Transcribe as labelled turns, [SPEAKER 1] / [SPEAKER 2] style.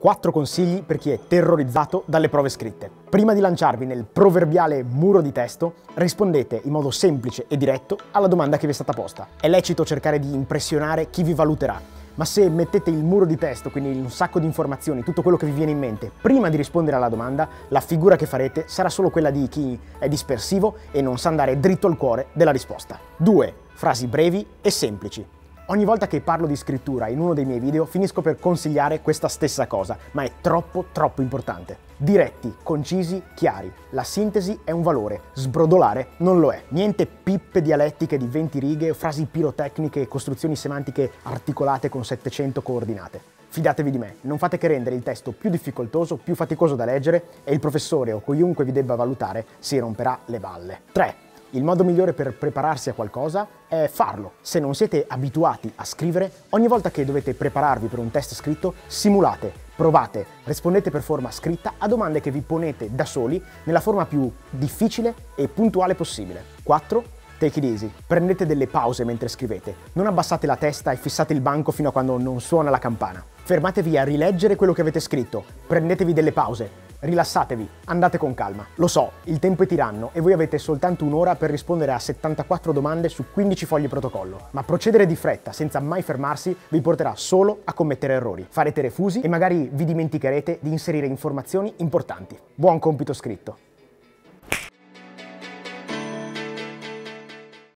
[SPEAKER 1] 4 consigli per chi è terrorizzato dalle prove scritte. Prima di lanciarvi nel proverbiale muro di testo, rispondete in modo semplice e diretto alla domanda che vi è stata posta. È lecito cercare di impressionare chi vi valuterà, ma se mettete il muro di testo, quindi un sacco di informazioni, tutto quello che vi viene in mente, prima di rispondere alla domanda, la figura che farete sarà solo quella di chi è dispersivo e non sa andare dritto al cuore della risposta. 2. Frasi brevi e semplici. Ogni volta che parlo di scrittura in uno dei miei video finisco per consigliare questa stessa cosa, ma è troppo importante. Diretti, concisi, chiari. La sintesi è un valore, sbrodolare non lo è. Niente pippe dialettiche di 20 righe, frasi pirotecniche e costruzioni semantiche articolate con 700 coordinate. Fidatevi di me, non fate che rendere il testo più difficoltoso, più faticoso da leggere e il professore o chiunque vi debba valutare si romperà le balle. 3. Il modo migliore per prepararsi a qualcosa è farlo. Se non siete abituati a scrivere, ogni volta che dovete prepararvi per un test scritto, simulate, provate, rispondete per forma scritta a domande che vi ponete da soli nella forma più difficile e puntuale possibile. 4. Take it easy. Prendete delle pause mentre scrivete. Non abbassate la testa e fissate il banco fino a quando non suona la campana. Fermatevi a rileggere quello che avete scritto. Prendetevi delle pause. Rilassatevi, andate con calma. Lo so, il tempo è tiranno e voi avete soltanto un'ora per rispondere a 74 domande su 15 fogli protocollo. Ma procedere di fretta, senza mai fermarsi, vi porterà solo a commettere errori. Farete refusi e magari vi dimenticherete di inserire informazioni importanti. Buon compito scritto!